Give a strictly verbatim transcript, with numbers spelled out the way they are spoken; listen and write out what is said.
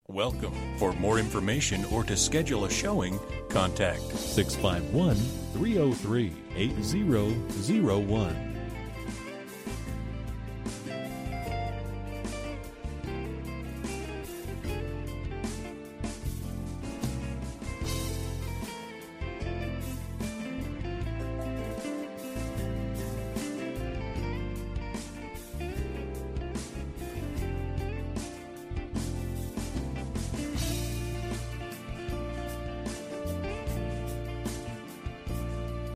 Welcome. For more information or to schedule a showing, contact six five one, three oh three, eight zero zero one.